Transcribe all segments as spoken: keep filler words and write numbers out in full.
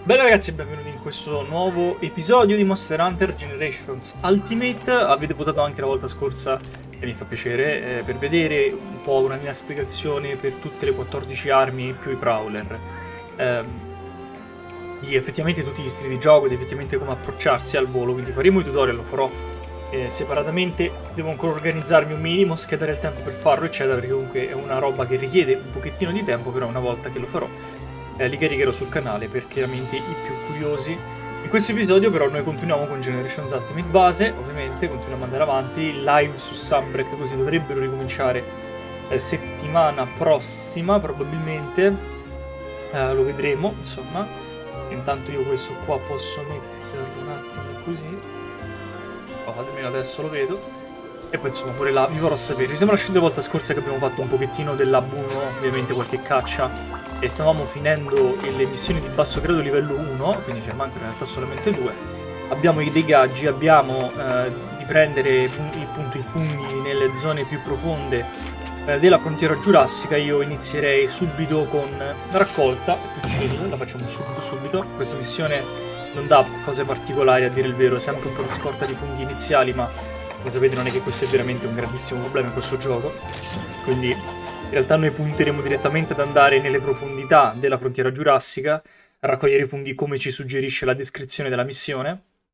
Bella ragazzi, benvenuti in questo nuovo episodio di Monster Hunter Generations Ultimate. Avete votato anche la volta scorsa, e mi fa piacere, eh, per vedere un po' una mia spiegazione per tutte le quattordici armi più i Prowler. Eh, di effettivamente tutti gli stili di gioco, di effettivamente come approcciarsi al volo, quindi faremo i tutorial, lo farò eh, separatamente. Devo ancora organizzarmi un minimo, schedare il tempo per farlo eccetera, perché comunque è una roba che richiede un pochettino di tempo, però una volta che lo farò Eh, li caricherò sul canale per chiaramente i più curiosi. In questo episodio però noi continuiamo con Generations Ultimate base, ovviamente continuiamo ad andare avanti, live su Sunbreak, così dovrebbero ricominciare eh, settimana prossima probabilmente, eh, lo vedremo insomma. Intanto io questo qua posso metterlo un attimo così, oh, almeno adesso lo vedo. E poi insomma pure là vi farò sapere. Ci siamo lasciati la volta scorsa che abbiamo fatto un pochettino del Lab uno, ovviamente qualche caccia, e stavamo finendo le missioni di basso grado livello uno, quindi ce ne mancano in realtà solamente due. Abbiamo i degaggi, abbiamo eh, di prendere appunto i funghi nelle zone più profonde eh, della frontiera giurassica. Io inizierei subito con la raccolta, più chill, la facciamo subito subito. Questa missione non dà cose particolari a dire il vero, è sempre un po' di scorta di funghi iniziali, ma come sapete non è che questo è veramente un grandissimo problema in questo gioco, quindi in realtà noi punteremo direttamente ad andare nelle profondità della frontiera giurassica, a raccogliere i funghi come ci suggerisce la descrizione della missione,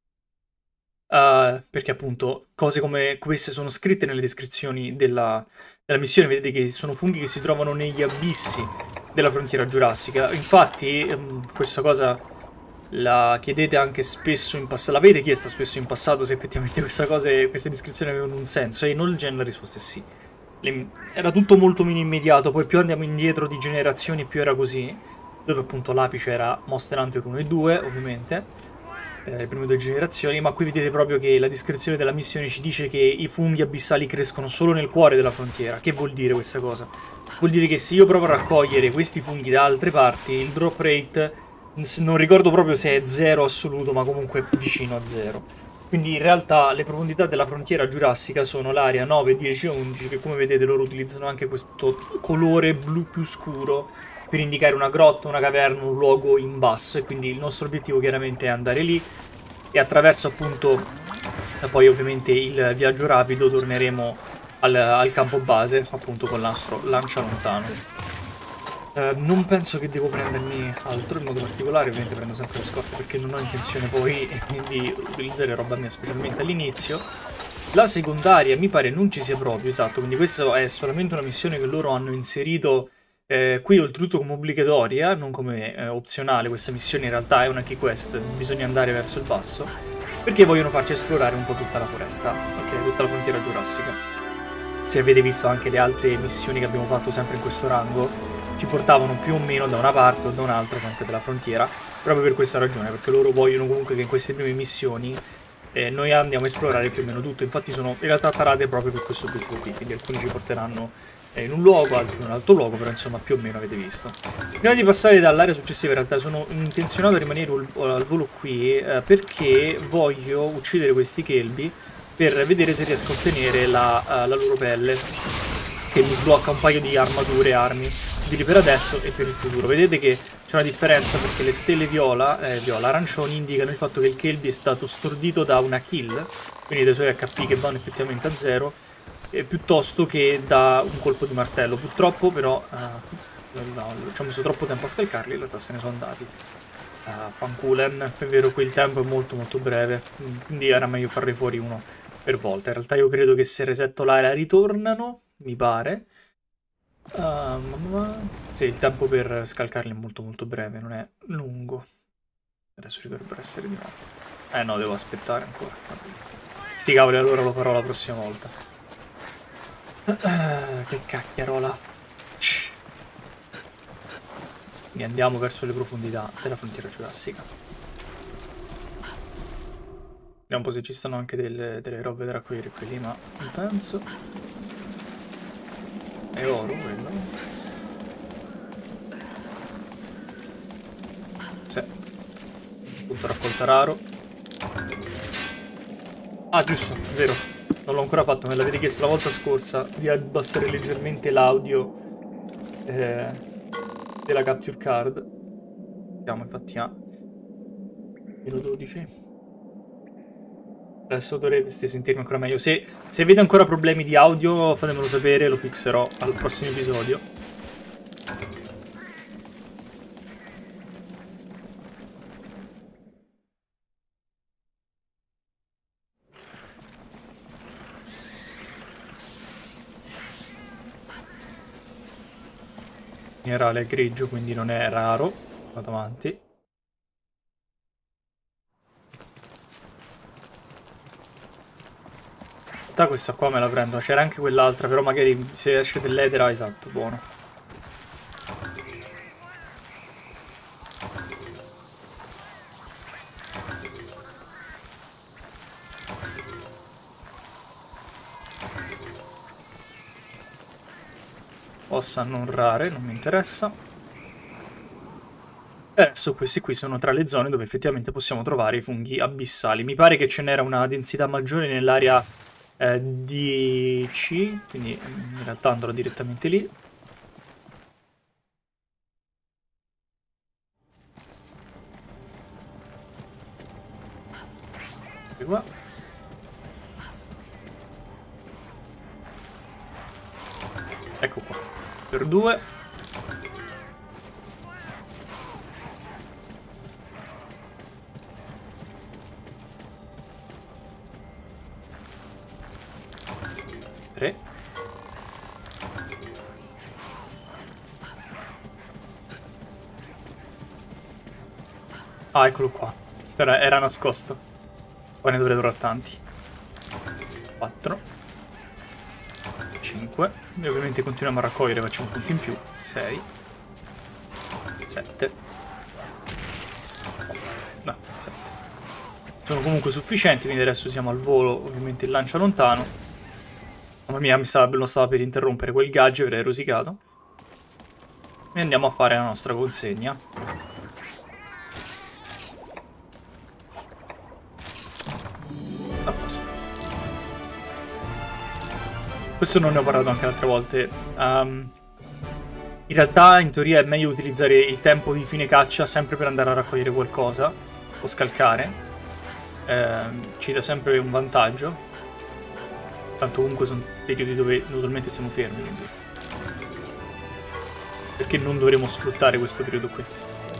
uh, perché appunto cose come queste sono scritte nelle descrizioni della, della missione. Vedete che sono funghi che si trovano negli abissi della frontiera giurassica. Infatti um, questa cosa la chiedete anche spesso in passato, l'avete chiesta spesso in passato se effettivamente questa cosa, queste descrizioni avevano un senso, e non la risposta è sì. Le, era tutto molto meno immediato, poi più andiamo indietro di generazioni più era così, dove appunto l'apice era Monster Hunter uno e due ovviamente, eh, le prime due generazioni, ma qui vedete proprio che la descrizione della missione ci dice che i funghi abissali crescono solo nel cuore della frontiera. Che vuol dire questa cosa? Vuol dire che se io provo a raccogliere questi funghi da altre parti, il drop rate non ricordo proprio se è zero assoluto, ma comunque vicino a zero. Quindi in realtà le profondità della frontiera giurassica sono l'area nove, dieci e undici, che come vedete loro utilizzano anche questo colore blu più scuro per indicare una grotta, una caverna, un luogo in basso, e quindi il nostro obiettivo chiaramente è andare lì, e attraverso appunto poi ovviamente il viaggio rapido torneremo al, al campo base appunto con il nostro lancia lontano. Uh, non penso che devo prendermi altro in modo particolare, ovviamente prendo sempre le scorte perché non ho intenzione poi di utilizzare roba mia, specialmente all'inizio. La secondaria mi pare non ci sia proprio, esatto, quindi questa è solamente una missione che loro hanno inserito eh, qui, oltretutto come obbligatoria, non come eh, opzionale. Questa missione in realtà è una key quest, bisogna andare verso il basso, perché vogliono farci esplorare un po' tutta la foresta, ok, tutta la frontiera giurassica. Se avete visto anche le altre missioni che abbiamo fatto sempre in questo rango, ci portavano più o meno da una parte o da un'altra, sempre della frontiera, proprio per questa ragione, perché loro vogliono comunque che in queste prime missioni eh, noi andiamo a esplorare più o meno tutto. Infatti sono in realtà tarate proprio per questo obiettivo qui, quindi alcuni ci porteranno eh, in un luogo, altri in un altro luogo, però insomma più o meno avete visto. Prima di passare dall'area successiva, in realtà sono intenzionato a rimanere al volo qui eh, perché voglio uccidere questi Kelbi per vedere se riesco a ottenere la, uh, la loro pelle, che mi sblocca un paio di armature e armi per adesso e per il futuro. Vedete che c'è una differenza, perché le stelle viola, eh, viola arancioni indicano il fatto che il Kelbi è stato stordito da una kill, quindi dai suoi H P che vanno effettivamente a zero, eh, piuttosto che da un colpo di martello. Purtroppo però uh, no, ci ho messo troppo tempo a scalcarli, in realtà se ne sono andati. Uh, fanculen, è vero, qui il tempo è molto molto breve, quindi era meglio farne fuori uno per volta. In realtà io credo che se resetto l'area ritornano, mi pare. Uh, sì, il tempo per scalcarli è molto molto breve, non è lungo. Adesso ci dovrebbero essere di nuovo. Eh no, devo aspettare ancora. Sti cavoli, allora lo farò la prossima volta. Uh, che cacchiarola. E andiamo verso le profondità della frontiera giurassica. Vediamo un po' se ci stanno anche delle, delle robe da raccogliere qui lì, ma non penso. È oro quello? Sì. Punto raccolta raro. Ah, giusto, è vero. Non l'ho ancora fatto, me l'avete chiesto la volta scorsa di abbassare leggermente l'audio eh, della capture card. Vediamo, infatti, ah, meno dodici. Adesso dovreste sentirmi ancora meglio. Se, se avete ancora problemi di audio, fatemelo sapere, lo fixerò al prossimo episodio. Minerale grigio, quindi non è raro. Vado avanti. Questa qua me la prendo, c'era anche quell'altra, però magari se esce dell'edera, esatto, buono. Ossa non rare, non mi interessa. E adesso questi qui sono tra le zone dove effettivamente possiamo trovare i funghi abissali. Mi pare che ce n'era una densità maggiore nell'area Eh, dieci, quindi in realtà andrò direttamente lì. E qua. Ecco qua. Per due. tre. Ah, eccolo qua. Era, era nascosto. Poi ne dovrei trovare tanti. quattro. cinque. E ovviamente continuiamo a raccogliere, facciamo punti in più. sei. sette. No, sette. Sono comunque sufficienti, quindi adesso siamo al volo, ovviamente il lancia lontano. Mamma mia, mi stava, lo stava per interrompere quel gadget, avrei rosicato. E andiamo a fare la nostra consegna. A posto. Questo non ne ho parlato anche altre volte. Um, in realtà, in teoria, è meglio utilizzare il tempo di fine caccia sempre per andare a raccogliere qualcosa o scalcare. Um, ci dà sempre un vantaggio. Tanto comunque sono periodi dove usualmente siamo fermi, quindi perché non dovremo sfruttare questo periodo qui?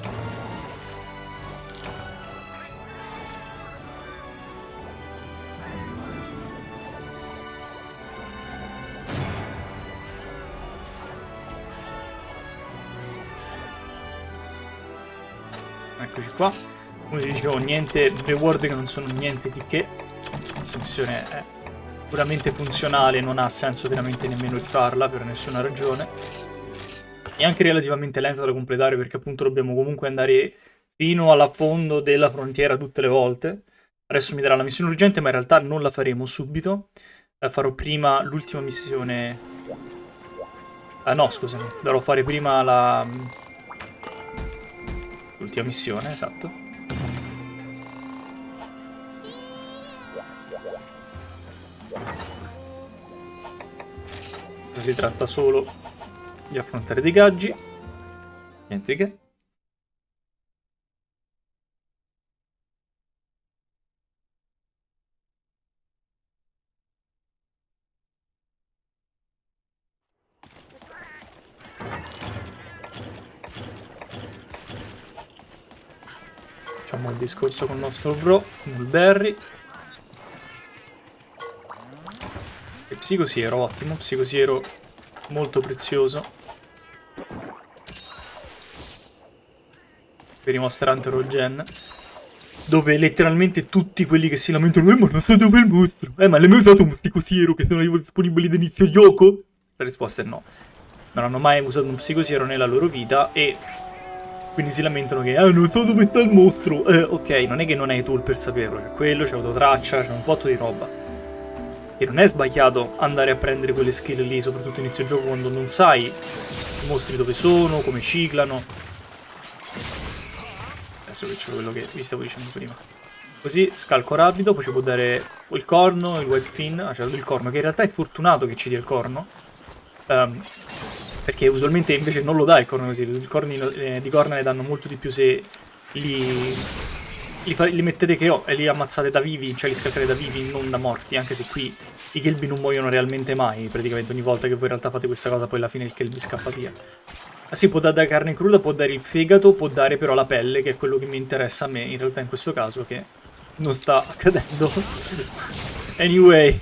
Eccoci qua. Come vi dicevo, niente reward che non sono niente di che. Questa missione è puramente funzionale, non ha senso veramente nemmeno rifarla per nessuna ragione. È anche relativamente lenta da completare perché appunto dobbiamo comunque andare fino alla fondo della frontiera tutte le volte. Adesso mi darà la missione urgente, ma in realtà non la faremo subito. La farò prima l'ultima missione... Ah no, scusami, dovrò fare prima la... l'ultima missione, esatto. Si tratta solo di affrontare dei gaggi, niente che. Facciamo il discorso con il nostro bro, Mulberry. E psicosiero, ottimo, psicosiero molto prezioso per i Monster Hunter o Gen, dove letteralmente tutti quelli che si lamentano: eh ma non so dove è il mostro, eh ma l'hai mai usato un psicosiero che sono disponibili da inizio gioco? La risposta è no, non hanno mai usato un psicosiero nella loro vita e quindi si lamentano che ah non so dove sta il mostro. Eh ok, non è che non hai tool per saperlo, c'è quello, c'è autotraccia, c'è un botto di roba. Che non è sbagliato andare a prendere quelle skill lì, soprattutto inizio gioco, quando non sai i mostri dove sono, come ciclano. Adesso che c'è quello che vi stavo dicendo prima. Così, scalco rapido, poi ci può dare il corno, il white fin, ah, c'è il corno, che in realtà è fortunato che ci dia il corno. Um, perché usualmente invece non lo dà il corno così, i corni eh, di corna ne danno molto di più se li, li, fa, li mettete che ho e li ammazzate da vivi, cioè li scaccate da vivi, non da morti, anche se qui i Kelby non muoiono realmente mai, praticamente ogni volta che voi in realtà fate questa cosa poi alla fine il Kelby scappa via. Ah sì, può dare carne cruda, può dare il fegato, può dare però la pelle, che è quello che mi interessa a me in realtà in questo caso, che non sta accadendo. Anyway.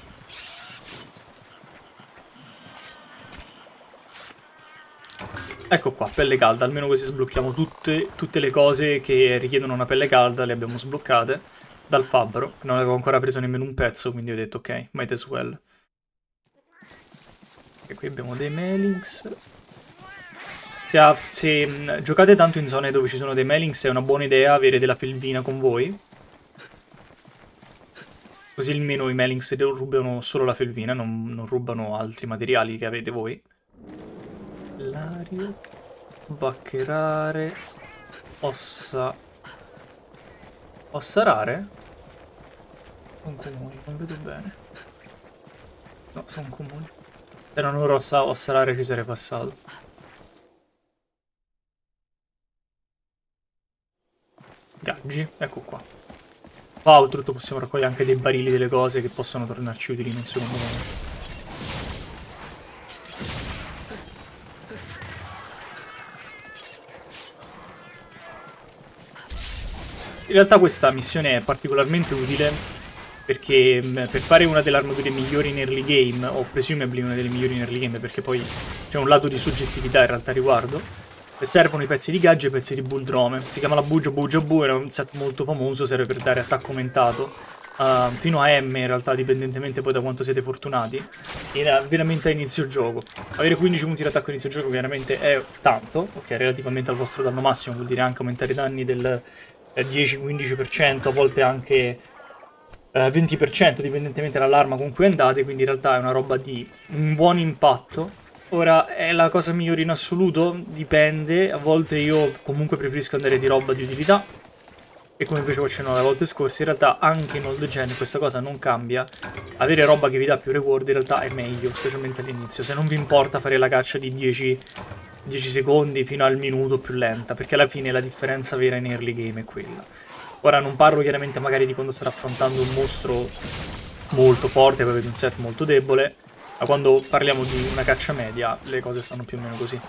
Ecco qua, pelle calda, almeno così sblocchiamo tutte, tutte le cose che richiedono una pelle calda, le abbiamo sbloccate dal fabbro. Non avevo ancora preso nemmeno un pezzo, quindi ho detto ok, might as well. E qui abbiamo dei mailings. Se, ha, se mh, giocate tanto in zone dove ci sono dei mailings è una buona idea avere della felvina con voi. Così almeno i mailings rubano solo la felvina, non, non rubano altri materiali che avete voi. Lario, baccherare, ossa... Ossa rare? Sono comuni, non vedo bene. No, sono comuni. Se non ero ossa, ossa rare ci sarei passato. Gaggi, ecco qua. Qua oltretutto possiamo raccogliere anche dei barili delle cose che possono tornarci utili in un secondo momento. In realtà questa missione è particolarmente utile perché per fare una delle armature migliori in early game, o presumably una delle migliori in early game perché poi c'è un lato di soggettività in realtà a riguardo, servono i pezzi di Gaggi e i pezzi di Bulldrome. Si chiama la Bujo Bujo Bu, era un set molto famoso, serve per dare attacco aumentato uh, fino a M in realtà, dipendentemente poi da quanto siete fortunati. Era veramente a inizio gioco. Avere quindici punti di attacco a inizio gioco chiaramente è tanto, ok, relativamente al vostro danno massimo, vuol dire anche aumentare i danni del dieci quindici per cento, a volte anche eh, venti per cento, dipendentemente dall'arma con cui andate, quindi in realtà è una roba di un buon impatto. Ora, è la cosa migliore in assoluto? Dipende, a volte io comunque preferisco andare di roba di utilità, e come invece ho accennato le volte scorse, in realtà anche in old gen questa cosa non cambia. Avere roba che vi dà più reward in realtà è meglio, specialmente all'inizio, se non vi importa fare la caccia di dieci secondi fino al minuto più lenta, perché alla fine la differenza vera in early game è quella. Ora non parlo chiaramente magari di quando state affrontando un mostro molto forte, poi avete un set molto debole, ma quando parliamo di una caccia media le cose stanno più o meno così.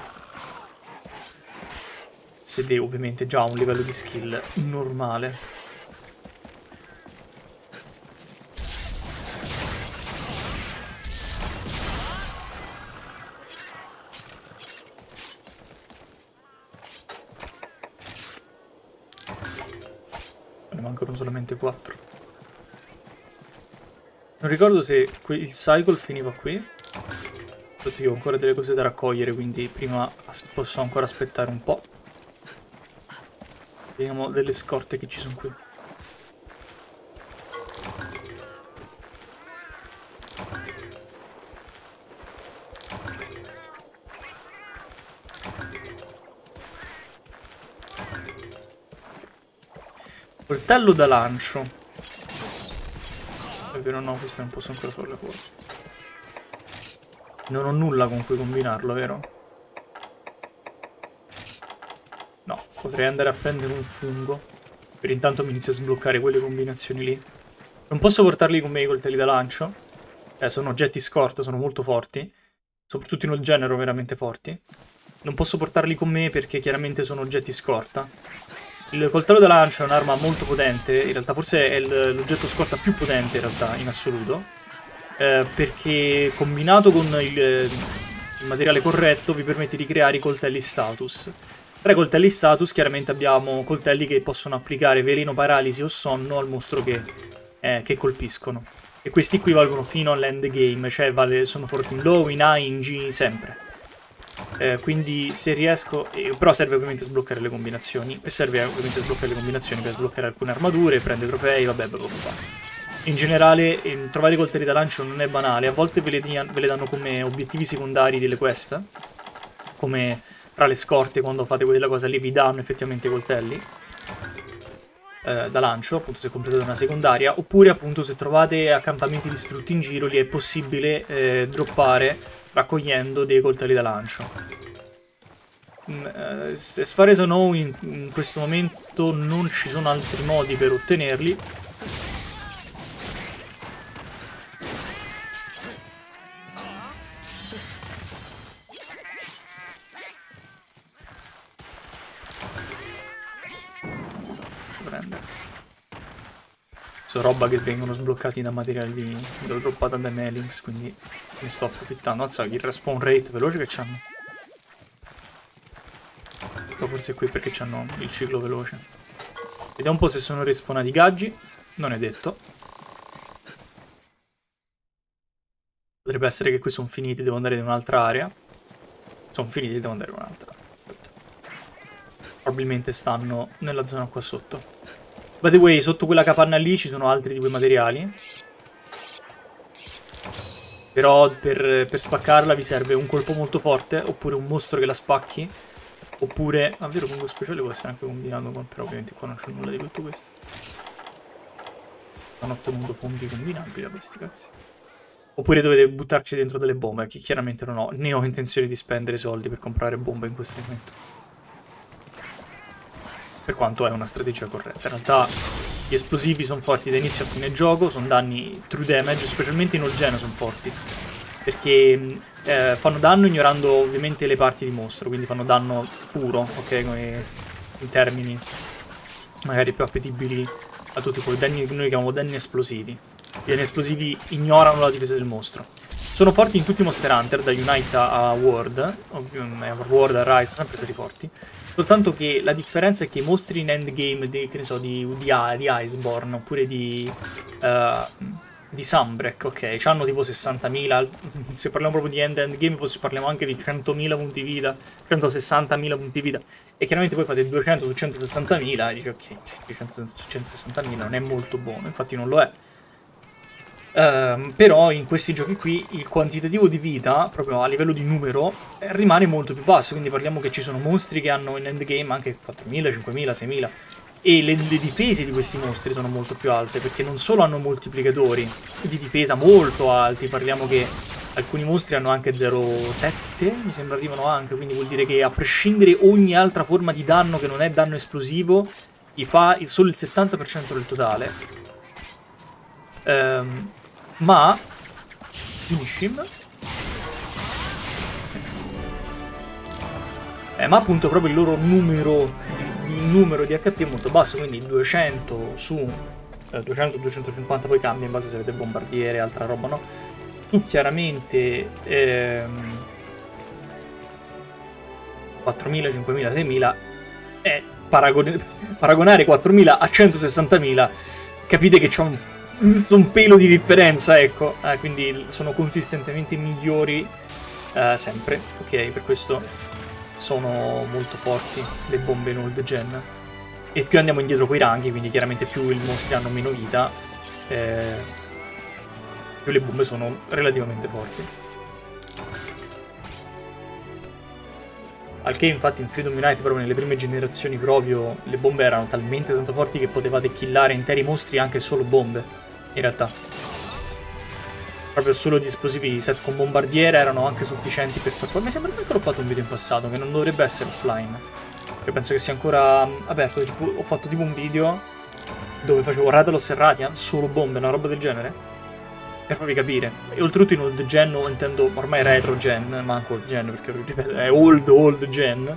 Siete ovviamente già a un livello di skill normale. Ne mancano solamente quattro. Non ricordo se il cycle finiva qui. Io ho ancora delle cose da raccogliere, quindi prima posso ancora aspettare un po'. Vediamo delle scorte che ci sono qui. Coltello da lancio. È vero, no, queste non posso ancora farle fuori. Non ho nulla con cui combinarlo, vero? No, potrei andare a prendere un fungo. Per intanto mi inizio a sbloccare quelle combinazioni lì. Non posso portarli con me i coltelli da lancio. Eh, sono oggetti scorta, sono molto forti. Soprattutto in un genere veramente forti. Non posso portarli con me perché chiaramente sono oggetti scorta. Il coltello da lancio è un'arma molto potente. In realtà forse è l'oggetto scorta più potente in realtà, in assoluto. Eh, perché combinato con il, il materiale corretto vi permette di creare i coltelli status. Tra i coltelli status chiaramente abbiamo coltelli che possono applicare veleno, paralisi o sonno al mostro che, eh, che colpiscono. E questi qui valgono fino all'end game, cioè vale, sono forti in low, in high, in G, sempre. Eh, quindi se riesco... Eh, però serve ovviamente sbloccare le combinazioni. E serve ovviamente sbloccare le combinazioni per sbloccare alcune armature, prendere trofei, vabbè, bla bla bla. In generale, eh, trovare i coltelli da lancio non è banale. A volte ve le, ve le danno come obiettivi secondari delle quest. Come... tra le scorte, quando fate quella cosa lì vi danno effettivamente i coltelli eh, da lancio, appunto se completate una secondaria, oppure appunto se trovate accampamenti distrutti in giro, lì è possibile eh, droppare raccogliendo dei coltelli da lancio. as far as I know in, in questo momento non ci sono altri modi per ottenerli. Sono roba che vengono sbloccati da materiali di l'ho droppata da Mailings, quindi ne sto approfittando. Azza, il respawn rate veloce che c'hanno. Però forse è qui perché c'hanno il ciclo veloce. Vediamo un po' se sono respawnati i gaggi. Non è detto. Potrebbe essere che qui sono finiti, devo andare in un'altra area. Sono finiti, devo andare in un'altra area. Probabilmente stanno nella zona qua sotto. By the way, sotto quella capanna lì ci sono altri di quei materiali. Però per, per spaccarla vi serve un colpo molto forte, oppure un mostro che la spacchi, oppure... Ah, vero, fungo speciale può essere anche combinato con... Però ovviamente qua non c'è nulla di tutto questo. Non ho ottenuto funghi combinabili a questi cazzi. Oppure dovete buttarci dentro delle bombe, che chiaramente non ho, né ho intenzione di spendere soldi per comprare bombe in questo momento. Per quanto è una strategia corretta. In realtà gli esplosivi sono forti da inizio a fine gioco, sono danni true damage, specialmente in Olgeno sono forti. Perché eh, fanno danno ignorando ovviamente le parti di mostro, quindi fanno danno puro, ok? Come in termini magari più appetibili a tutti quei danni che noi chiamiamo danni esplosivi. I danni esplosivi ignorano la difesa del mostro. Sono forti in tutti i Monster Hunter, da Unite a World, a World a Rise, sono sempre stati forti. Soltanto che la differenza è che i mostri in endgame di, che ne so, di, di, di Iceborne oppure di, uh, di Sunbreak, ok, hanno tipo sessantamila, se parliamo proprio di end endgame parliamo anche di centomila punti vita, centosessantamila punti vita, e chiaramente poi fate duecento su centosessantamila e dici ok, duecento su centosessantamila non è molto buono, infatti non lo è. Uh, però in questi giochi qui il quantitativo di vita, proprio a livello di numero, eh, rimane molto più basso, quindi parliamo che ci sono mostri che hanno in endgame anche quattromila, cinquemila, seimila, e le, le difese di questi mostri sono molto più alte, perché non solo hanno moltiplicatori di difesa molto alti, parliamo che alcuni mostri hanno anche zero virgola sette, mi sembra arrivano anche, quindi vuol dire che a prescindere ogni altra forma di danno che non è danno esplosivo, gli fa il, solo il settanta per cento del totale. Um, Ma Finishim sì. eh, Ma appunto proprio il loro numero di, di numero di H P è molto basso, quindi duecento su eh, duecento duecentocinquanta, poi cambia in base se avete bombardiere e altra roba, no? Tu chiaramente ehm, quattromila, cinquemila, seimila è paragon paragonare quattromila a centosessantamila, capite che c'è un un pelo di differenza, ecco, eh, quindi sono consistentemente migliori eh, sempre, ok? Per questo sono molto forti le bombe in old gen. E più andiamo indietro coi ranghi, quindi chiaramente più i mostri hanno meno vita, eh, più le bombe sono relativamente forti. Al che infatti in Freedom Unite, proprio nelle prime generazioni proprio, le bombe erano talmente tanto forti che potevate killare interi mostri anche solo bombe. In realtà proprio solo gli esplosivi di set con bombardiere erano anche sufficienti per far fuori. Mi sembra che ho fatto un video in passato che non dovrebbe essere offline, perché penso che sia ancora aperto. Tipo, ho fatto tipo un video dove facevo Rathalos Serratia, solo bombe, una roba del genere, per farvi capire. E oltretutto in old gen, o intendo ormai retro gen, manco old gen perché ripeto è old old gen,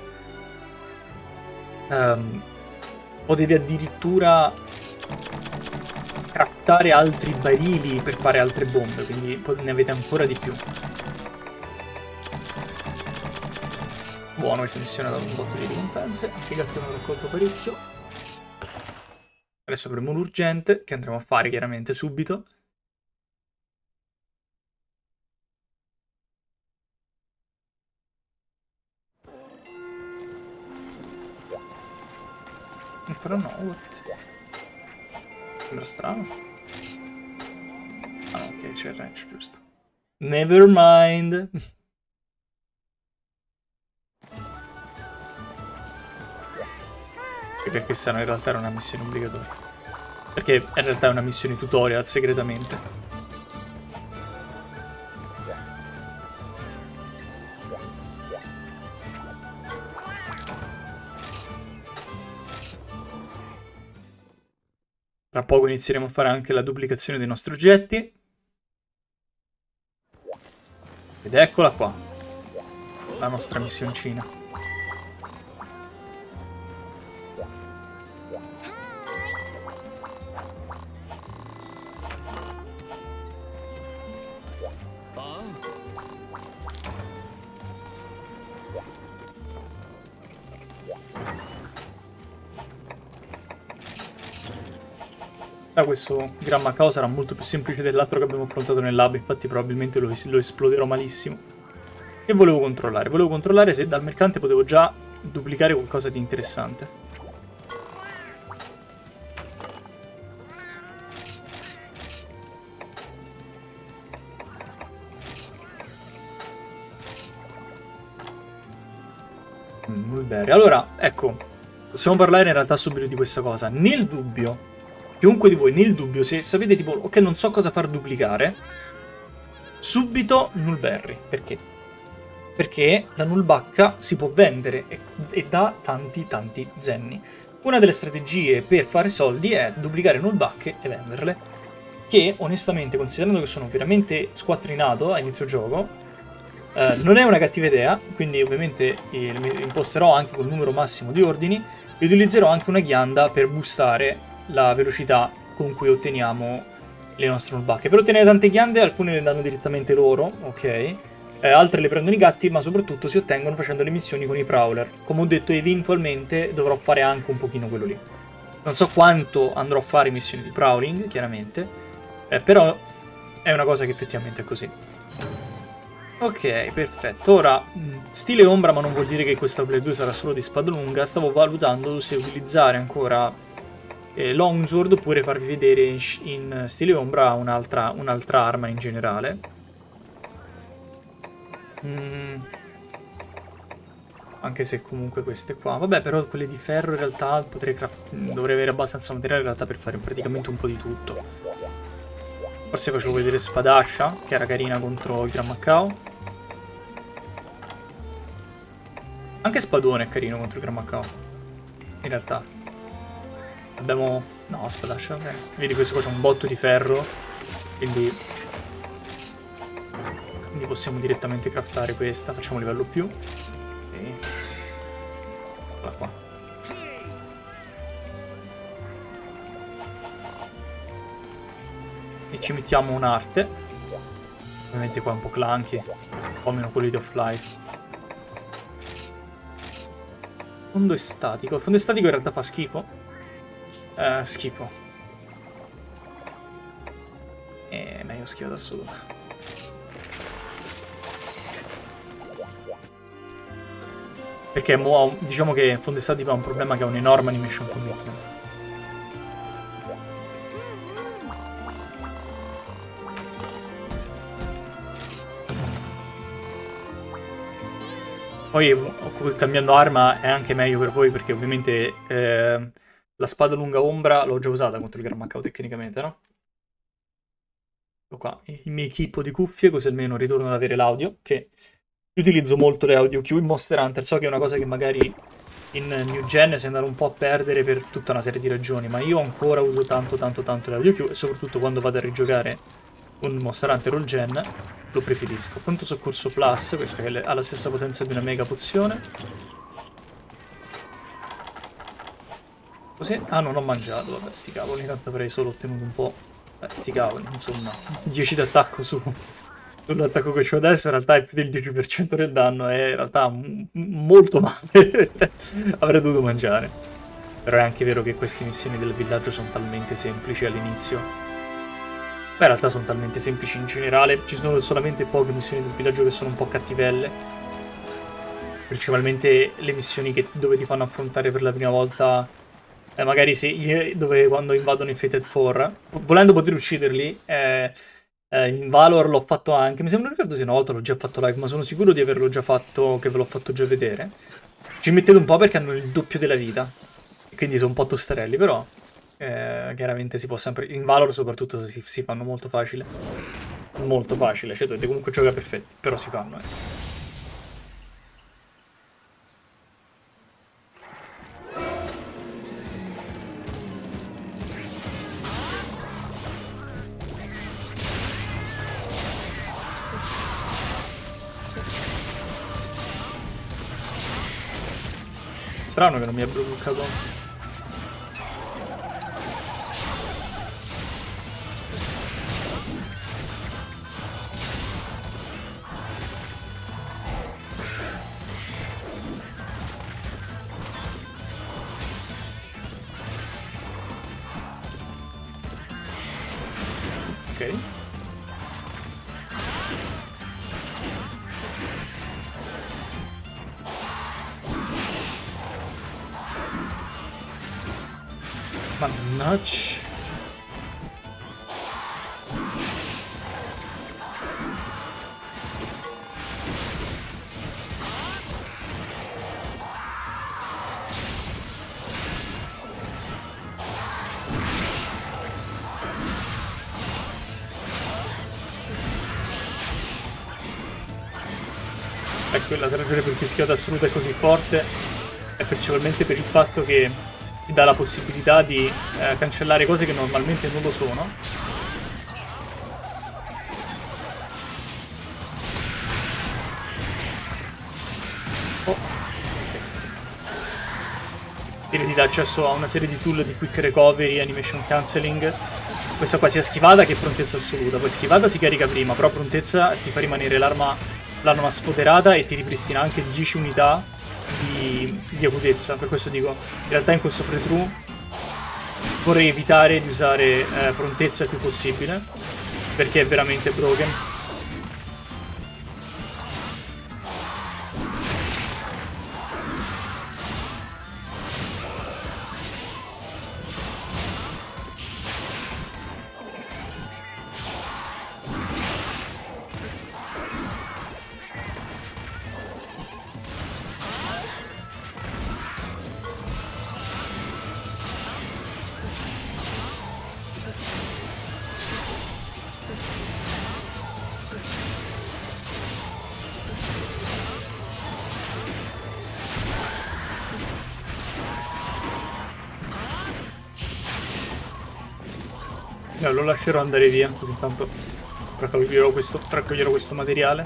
um, potete addirittura craftare altri barili per fare altre bombe, quindi ne avete ancora di più. Buono, questa missione ha dato un botto di ricompense, anche i gatti hanno raccolto parecchio. Adesso avremo l'urgente, che andremo a fare chiaramente subito. Ancora no, what? Sembra strano. Ah, ok, c'è il ranch, giusto. Never mind. Perché questa in realtà era una missione obbligatoria. Perché in realtà è una missione tutorial segretamente. Tra poco inizieremo a fare anche la duplicazione dei nostri oggetti. Ed eccola qua, la nostra missioncina. Ah, questo Gran Macao sarà molto più semplice dell'altro che abbiamo affrontato nel lab, infatti probabilmente lo, lo esploderò malissimo. E volevo controllare, volevo controllare se dal mercante potevo già duplicare qualcosa di interessante. Mm, Mulberry. Allora, ecco, possiamo parlare in realtà subito di questa cosa. Nel dubbio... Chiunque di voi, nel dubbio, se sapete tipo, ok, non so cosa far duplicare, subito Nullberry. Perché? Perché la nullbacca si può vendere e, e dà tanti tanti zenni. Una delle strategie per fare soldi è duplicare nullbacche e venderle, che onestamente, considerando che sono veramente squattrinato a inizio gioco, eh, non è una cattiva idea, quindi ovviamente eh, mi imposterò anche col numero massimo di ordini e utilizzerò anche una ghianda per boostare la velocità con cui otteniamo le nostre nullbacche. Per ottenere tante ghiande alcune le danno direttamente loro, ok? Eh, altre le prendono i gatti, ma soprattutto si ottengono facendo le missioni con i prowler. Come ho detto, eventualmente dovrò fare anche un pochino quello lì. Non so quanto andrò a fare missioni di prowling, chiaramente, eh, però è una cosa che effettivamente è così. Ok, perfetto. Ora, stile ombra, ma non vuol dire che questa Play due sarà solo di spada lunga. Stavo valutando se utilizzare ancora Eh, Longsword oppure farvi vedere in, in stile ombra un'altra un'altra arma in generale. Mm. Anche se comunque queste qua, vabbè, però quelle di ferro in realtà potrei dovrei avere abbastanza materiale in realtà per fare praticamente un po' di tutto. Forse facevo vedere Spadascia, che era carina contro il Gran Macao. Anche Spadone è carino contro il Gran Macao, in realtà. Abbiamo... no, Spadascia, ok. Vedi, questo qua c'è un botto di ferro, quindi... quindi possiamo direttamente craftare questa. Facciamo livello più. E... eccola qua. E ci mettiamo un'arte. Ovviamente qua è un po' clunky, un po' meno quality of life. Fondo estatico. Il fondo estatico in realtà fa schifo. Uh, schifo. E meglio schifo da solo. Perché mo, diciamo che fondo estatico ha un problema che ha un enorme animation commitment. Poi cambiando arma è anche meglio per voi perché ovviamente eh, la spada lunga ombra l'ho già usata contro il Gran Macao tecnicamente, no? Ecco qua, il mio equipo di cuffie, così almeno ritorno ad avere l'audio, che utilizzo molto le audio Q in Monster Hunter, so che è una cosa che magari in New Gen si è andato un po' a perdere per tutta una serie di ragioni, ma io ancora uso tanto tanto tanto le audio Q e soprattutto quando vado a rigiocare un Monster Hunter All Gen lo preferisco. Pronto soccorso plus, questa che ha la stessa potenza di una mega pozione. Così? Ah, non ho mangiato, vabbè, sti cavoli, tanto avrei solo ottenuto un po'. Beh, sti cavoli, insomma, dieci d'attacco su sull'attacco che ho adesso, in realtà è più del dieci per cento del danno, è in realtà molto male. Avrei dovuto mangiare. Però è anche vero che queste missioni del villaggio sono talmente semplici all'inizio. Beh, in realtà sono talmente semplici in generale, ci sono solamente poche missioni del villaggio che sono un po' cattivelle. Principalmente le missioni che, dove ti fanno affrontare per la prima volta... Eh, magari se, dove quando invadono i Fated Four, volendo poter ucciderli, eh, eh, in Valor l'ho fatto anche, mi sembra, non ricordo se una volta l'ho già fatto live, ma sono sicuro di averlo già fatto, che ve l'ho fatto già vedere. Ci mettete un po' perché hanno il doppio della vita, quindi sono un po' tostarelli, però eh, chiaramente si può sempre, in Valor soprattutto si, si fanno molto facile, molto facile, cioè dovete comunque giocare perfetti, però si fanno, eh. Strano che non mi abbia bloccato. Ok. Mannaggia. Ecco, la ragione per cui Fischiata Assoluta è così forte è principalmente per il fatto che ti dà la possibilità di eh, cancellare cose che normalmente non lo sono. Oh. E ti dà accesso a una serie di tool di quick recovery, animation cancelling. Questa qua sia schivata che prontezza assoluta. Poi schivata si carica prima, però prontezza ti fa rimanere l'arma l'arma sfoderata e ti ripristina anche dieci unità di, di acutezza. Per questo dico, in realtà in questo playthrough vorrei evitare di usare eh, prontezza il più possibile, perché è veramente broken. No, lo lascerò andare via, così intanto raccoglierò questo, raccoglierò questo materiale.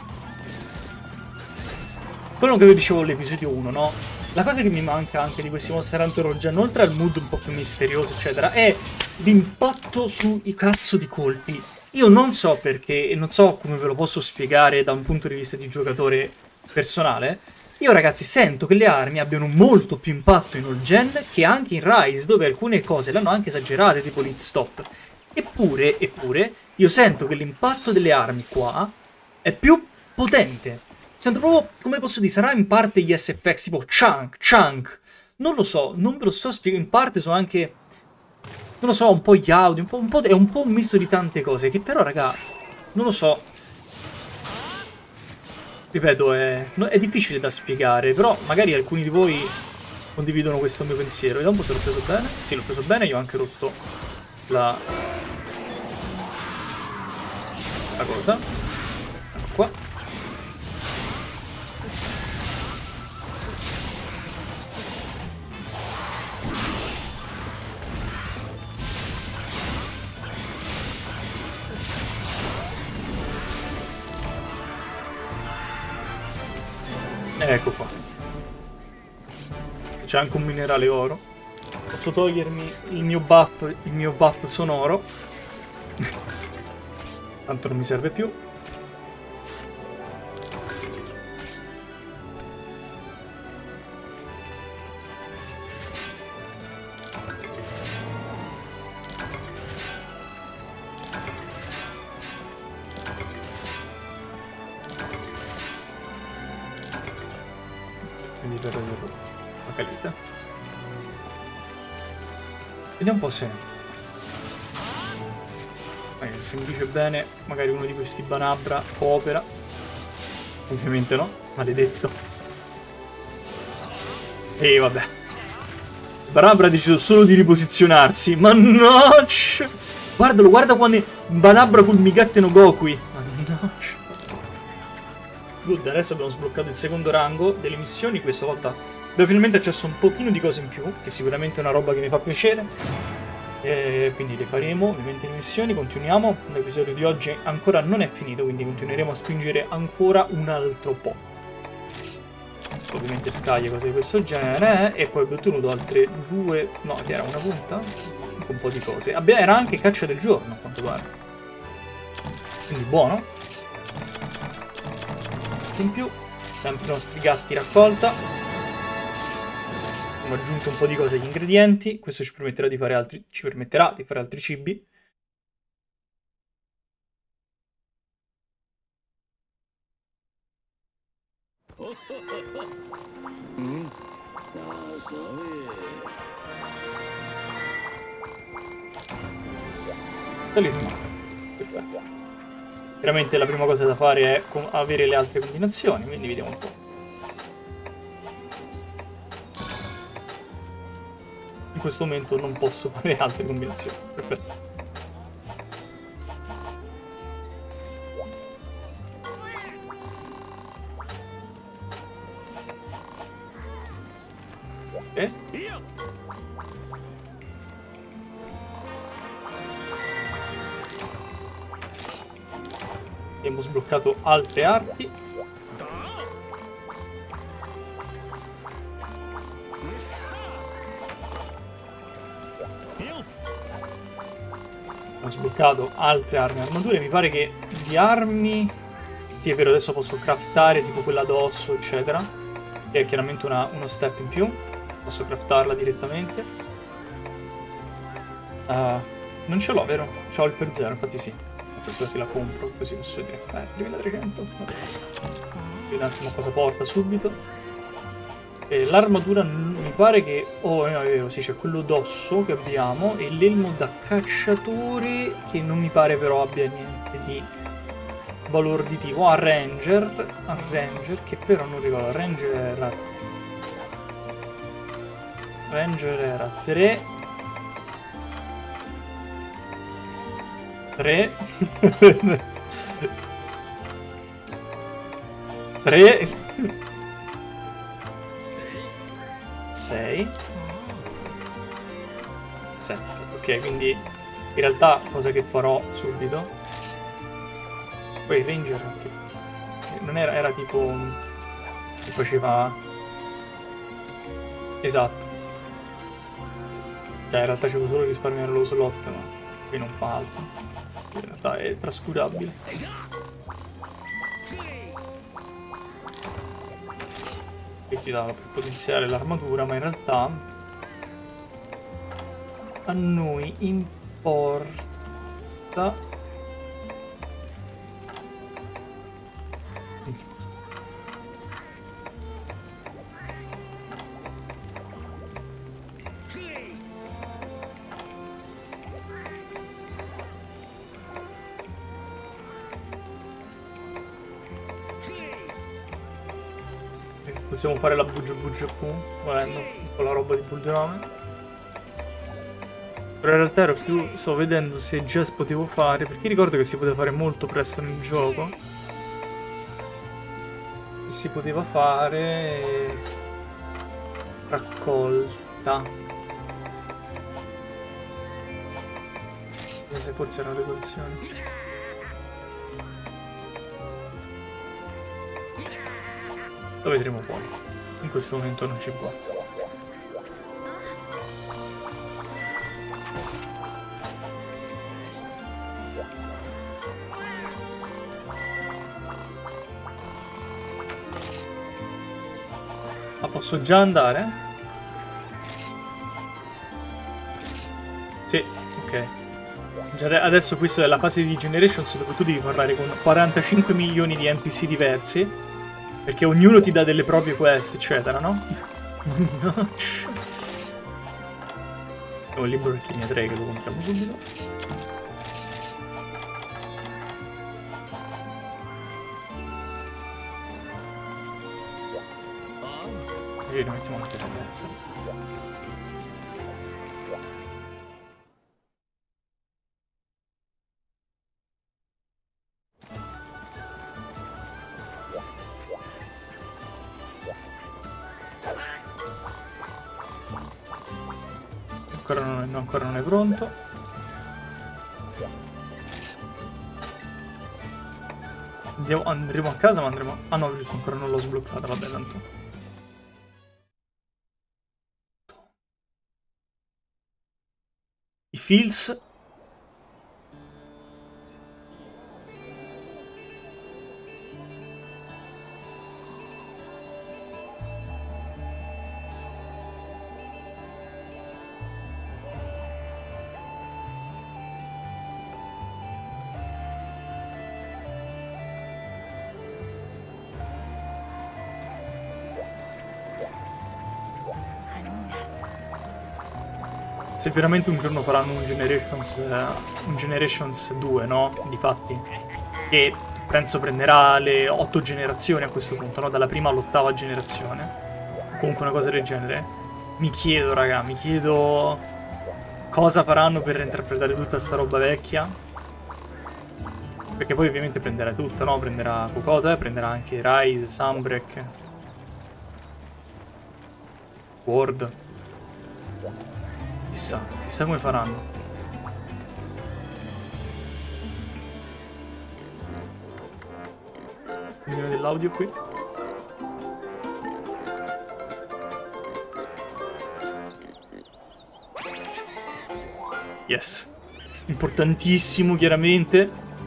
Quello che vi dicevo all'episodio uno, no? La cosa che mi manca anche di questi Monster Hunter Rogen, oltre al mood un po' più misterioso, eccetera, è l'impatto sui cazzo di colpi. Io non so perché, e non so come ve lo posso spiegare da un punto di vista di giocatore personale. Io, ragazzi, sento che le armi abbiano molto più impatto in all gen che anche in Rise, dove alcune cose l'hanno anche esagerate, tipo l'hit stop. Eppure, eppure, io sento che l'impatto delle armi qua è più potente. Sento proprio, come posso dire, sarà in parte gli S F X, tipo chunk, chunk. Non lo so, non ve lo so spiegare. In parte sono anche, non lo so, un po' gli audio, un po', un po', è un po' un misto di tante cose, che però, raga, non lo so. Ripeto, è, è difficile da spiegare, però magari alcuni di voi condividono questo mio pensiero. Vediamo un po' se l'ho preso bene. Sì, l'ho preso bene, io ho anche rotto la, la cosa. Ecco qua. Ecco qua. C'è anche un minerale oro. Posso togliermi il mio buff, il mio buff sonoro. Tanto non mi serve più. Quindi per aver rotto la calita. Vediamo un po' se eh, se mi dice bene magari uno di questi Banabra coopera. Ovviamente no, maledetto. E vabbè, Banabra ha deciso solo di riposizionarsi. Mannaggia, guardalo, guarda quando Banabra col Migatte no Gokui. Mannaggia. Good, adesso abbiamo sbloccato il secondo rango delle missioni, questa volta abbiamo finalmente accesso a un pochino di cose in più, che sicuramente è una roba che mi fa piacere, e quindi le faremo ovviamente le missioni, continuiamo, l'episodio di oggi ancora non è finito, quindi continueremo a spingere ancora un altro po'. ovviamente scaglie, cose di questo genere, e poi abbiamo ottenuto altre due, no, che era una punta, un po' di cose. Abbia, era anche caccia del giorno, a quanto pare. Quindi buono. In più, sempre i nostri gatti raccolta. Abbiamo aggiunto un po' di cose agli ingredienti, questo ci permetterà di fare altri, ci permetterà di fare altri cibi. Talismano. Perfetto. Veramente la prima cosa da fare è avere le altre combinazioni, quindi vediamo un po'. In questo momento non posso fare altre combinazioni. Perfetto. Ok. Abbiamo sbloccato altre arti. Abbiamo sbloccato altre armi e armature. Mi pare che di armi... Sì, è vero, adesso posso craftare tipo quella addosso, eccetera. Che è chiaramente una, uno step in più. Posso craftarla direttamente. Uh, non ce l'ho, vero? C'ho il per zero, infatti sì. Questa se la compro, così posso dire. Eh, prima da trecento. Vediamo un attimo cosa porta subito. L'armatura mi pare che... Oh, no, è vero, sì, c'è quello d'osso che abbiamo e l'elmo da cacciatore che non mi pare però abbia niente di valore additivo. Ah, Ranger, ah, Ranger, che però non ricordo, Ranger era... Ranger era tre... tre... tre... sei... sette. Ok, quindi in realtà cosa che farò subito... Poi il Ranger anche... Non era, era tipo... che faceva... Esatto. Cioè in realtà c'è solo risparmiare lo slot, ma qui non fa altro. In realtà è trascurabile. Che si dà per potenziare l'armatura, ma in realtà a noi importa possiamo fare la Bujo Bujo Q, volendo, con la roba di Bulderame. Però in realtà ero più... sto vedendo se già potevo fare, perché ricordo che si poteva fare molto presto nel gioco. Si poteva fare... raccolta. Se forse erano le collezioni. Lo vedremo poi. In questo momento non ci importa. Ma posso già andare? Sì, ok. Adesso questa è la fase di Generations dove tu devi parlare con quarantacinque milioni di N P C diversi. Perché ognuno ti dà delle proprie quest, eccetera, no? No. Ho il libro per linea tre che lo compriamo subito. E lo mettiamo anche in mezzo. Ancora non, è, no, ancora non è pronto. Andiamo, andremo a casa ma andremo... Ah no, giusto, ancora non l'ho sbloccata, vabbè tanto. Fields. Se veramente un giorno faranno un Generations, uh, un Generations due, no? Difatti. E penso prenderà le otto generazioni a questo punto, no? Dalla prima all'ottava generazione. Comunque una cosa del genere. Mi chiedo, raga, mi chiedo cosa faranno per reinterpretare tutta sta roba vecchia. Perché poi ovviamente prenderà tutto, no? Prenderà Kokoda, prenderà anche Rise, Sunbreak, Ward. Chissà, chissà come faranno. Vediamo dell'audio qui. Yes. Importantissimo, chiaramente.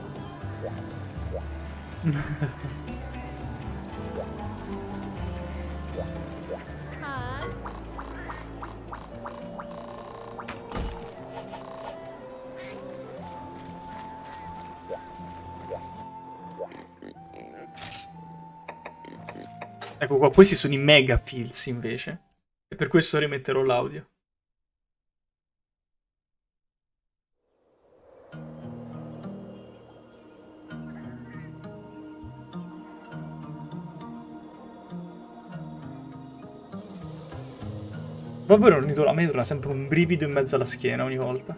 Ecco qua, questi sono i mega fields invece. E per questo rimetterò l'audio. Vabbè, a me torna sempre un brivido in mezzo alla schiena ogni volta.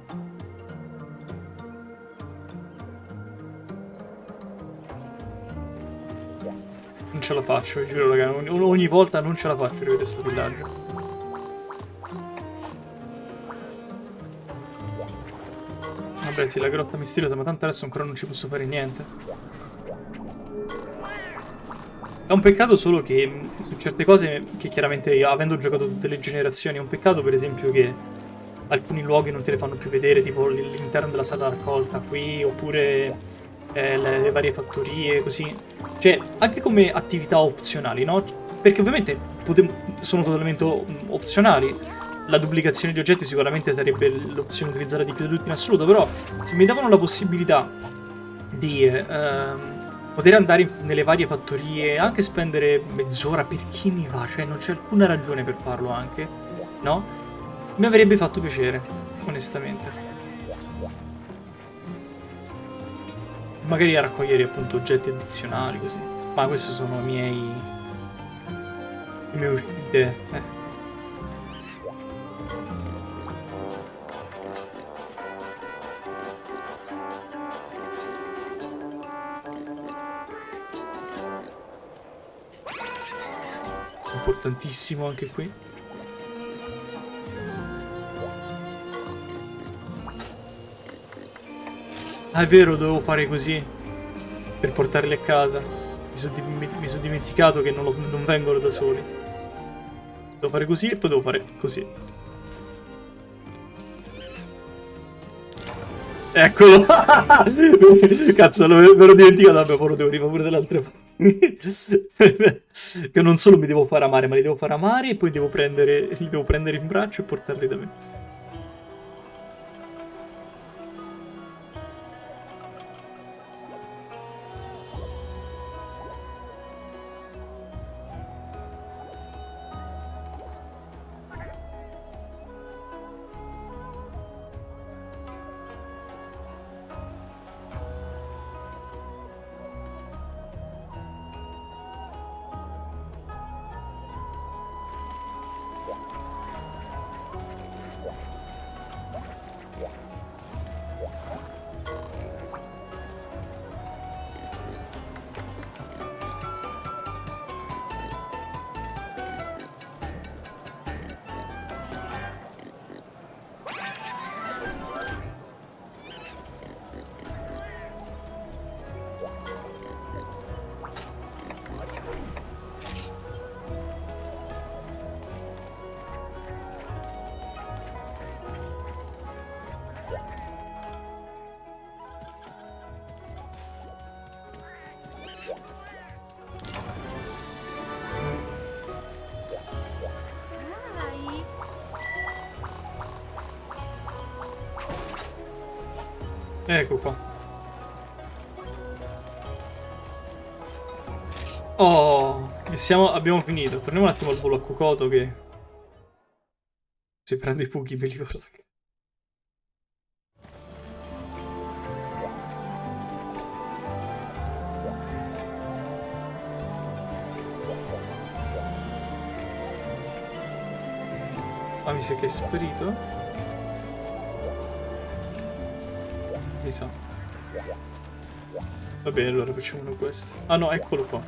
Non ce la faccio, vi giuro, raga. Ogni, ogni volta non ce la faccio a rivedere sto villaggio. Vabbè, sì, la grotta misteriosa, ma tanto adesso ancora non ci posso fare niente. È un peccato solo che su certe cose, che chiaramente avendo giocato tutte le generazioni, è un peccato per esempio che alcuni luoghi non te le fanno più vedere, tipo l'interno della sala raccolta qui, oppure eh, le, le varie fattorie, così. Cioè, anche come attività opzionali, no? Perché ovviamente sono totalmente opzionali. La duplicazione di oggetti sicuramente sarebbe l'opzione utilizzata di più di tutti in assoluto, però se mi davano la possibilità di ehm, poter andare in, nelle varie fattorie, anche spendere mezz'ora per chi mi va, cioè non c'è alcuna ragione per farlo anche, no? Mi avrebbe fatto piacere, onestamente. Magari a raccogliere appunto oggetti addizionali così. Ma questi sono i miei... le mie uscite, eh. Importantissimo anche qui. Ah, è vero, dovevo fare così per portarli a casa. Mi sono di son dimenticato che non, lo, non vengono da soli. Devo fare così e poi devo fare così. Eccolo! Cazzo, me l'ero dimenticato, vabbè, poi lo devo rifare pure dall'altra parte. Che non solo mi devo fare amare, ma li devo fare amare e poi devo prendere, li devo prendere in braccio e portarli da me. Ecco qua. Oh, e siamo, abbiamo finito. Torniamo un attimo al volo a Kokoto che... Si prende i Pughi, me li ricordo. Ah, mi sa che è sparito. Mi sa. Va bene, allora facciamo uno questo. Ah no, eccolo qua.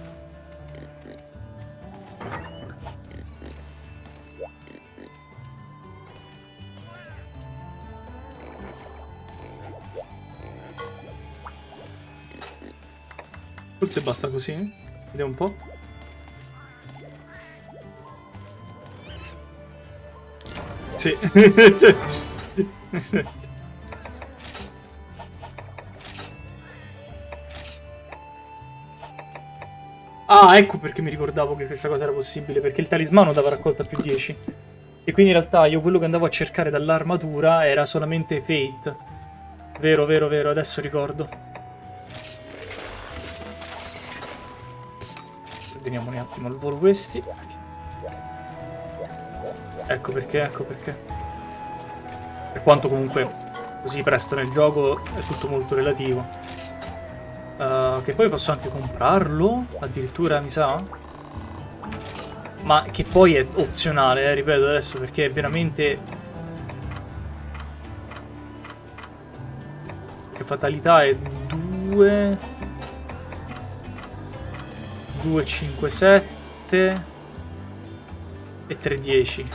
Forse basta così. Vediamo un po'. Sì. Ah, ecco perché mi ricordavo che questa cosa era possibile, perché il talismano dava raccolta più dieci. E quindi in realtà io quello che andavo a cercare dall'armatura era solamente Fate. Vero, vero, vero, adesso ricordo. Ordiniamo un attimo al volo questi. Ecco perché, ecco perché. Per quanto comunque così presto nel gioco è tutto molto relativo. Uh, che poi posso anche comprarlo, addirittura mi sa. Ma che poi è opzionale, eh, ripeto adesso, perché è veramente... Che fatalità è due... due, cinque, sette... E tre, dieci.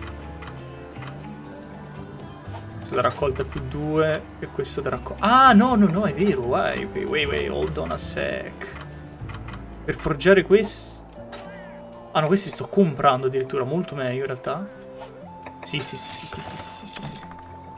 Questo da raccolta più due e questo da raccolta... Ah, no, no, no, è vero. Wait, wait, wait, wait, hold on a sec. Per forgiare questi... Ah, no, questi sto comprando addirittura, molto meglio in realtà. Sì, sì, sì, sì, sì, sì, sì, sì, sì.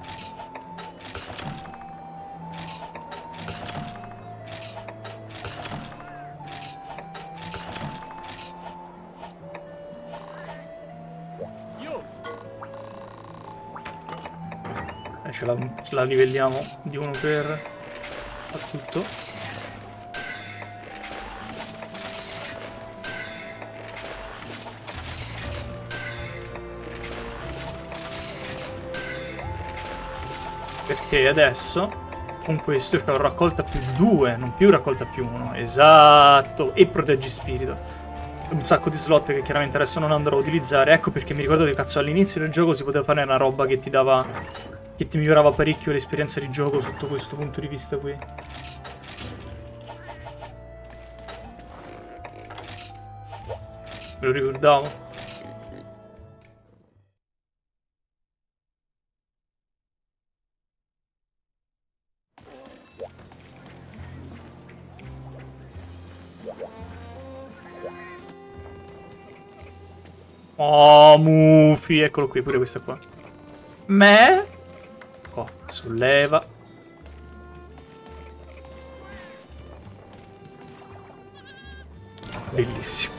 Ce la, ce la livelliamo di uno per a tutto. Perché adesso con questo c'ho raccolta più due, non più raccolta più uno. Esatto. E proteggi spirito. Un sacco di slot che chiaramente adesso non andrò a utilizzare. Ecco perché mi ricordo che cazzo all'inizio del gioco si poteva fare una roba che ti dava... che ti migliorava parecchio l'esperienza di gioco sotto questo punto di vista qui. Me lo ricordavo. Oh, Mufi, eccolo qui, pure questa qua. Me? Oh, solleva. Bellissimo.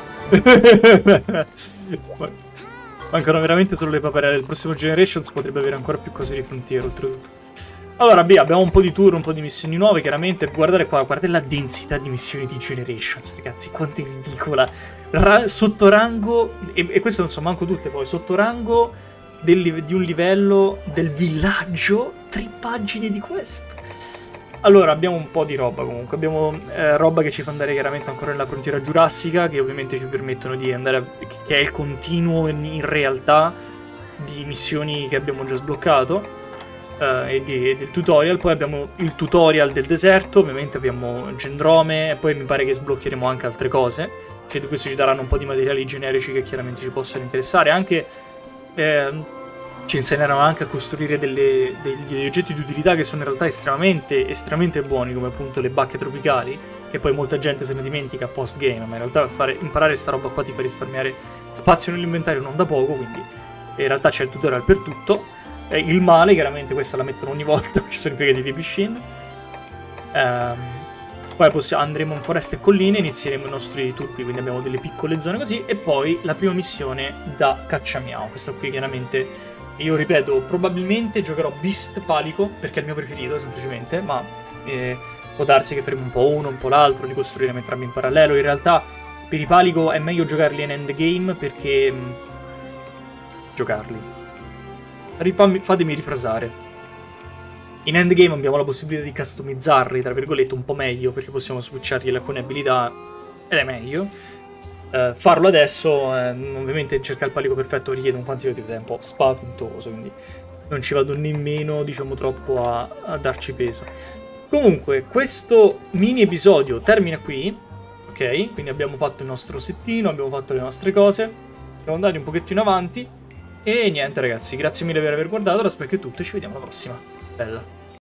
Mancano veramente solo le paperelle. Il prossimo Generations potrebbe avere ancora più cose di frontiera, oltretutto. Allora, beh, abbiamo un po' di tour, un po' di missioni nuove, chiaramente. Guardate qua, guardate la densità di missioni di Generations, ragazzi, quanto è ridicola. Ra sottorango, e, e questo non so manco tutte poi, sottorango del, di un livello del villaggio, tre pagine di quest. Allora, abbiamo un po' di roba comunque, abbiamo eh, roba che ci fa andare chiaramente ancora nella frontiera giurassica, che ovviamente ci permettono di andare, a, che è il continuo in, in realtà di missioni che abbiamo già sbloccato. Uh, e, di, e del tutorial. Poi abbiamo il tutorial del deserto, ovviamente abbiamo Gendrome, e poi mi pare che sbloccheremo anche altre cose, cioè di questo ci daranno un po' di materiali generici che chiaramente ci possono interessare, anche eh, ci insegneranno anche a costruire delle, degli oggetti di utilità che sono in realtà estremamente, estremamente buoni, come appunto le bacche tropicali, che poi molta gente se ne dimentica post game, ma in realtà fare, imparare sta roba qua ti fa risparmiare spazio nell'inventario non da poco, quindi in realtà c'è il tutorial per tutto. Il male, chiaramente questa la mettono ogni volta, perché sono i figati di piscine. Um, poi possiamo, andremo in foreste e colline, inizieremo i nostri tour qui, quindi abbiamo delle piccole zone così, e poi la prima missione da cacciamiao. Questa qui chiaramente Io ripeto, probabilmente giocherò Beast Palico, perché è il mio preferito, semplicemente, ma eh, può darsi che faremo un po' uno, un po' l'altro, li costruiremo entrambi in parallelo. In realtà, per i Palico è meglio giocarli in endgame, perché... Mh, giocarli. Rifammi, fatemi rifrasare. In endgame abbiamo la possibilità di customizzarli, tra virgolette, un po' meglio, perché possiamo switchargli alcune abilità, ed è meglio. Uh, farlo adesso, eh, ovviamente cercare il palico perfetto richiede un quantitativo di tempo spaventoso, quindi non ci vado nemmeno, diciamo, troppo a, a darci peso. Comunque, questo mini episodio termina qui, ok? Quindi abbiamo fatto il nostro settino, abbiamo fatto le nostre cose, siamo andati un pochettino avanti, e niente ragazzi, grazie mille per aver guardato, da Specchio è tutto e ci vediamo alla prossima. Bella.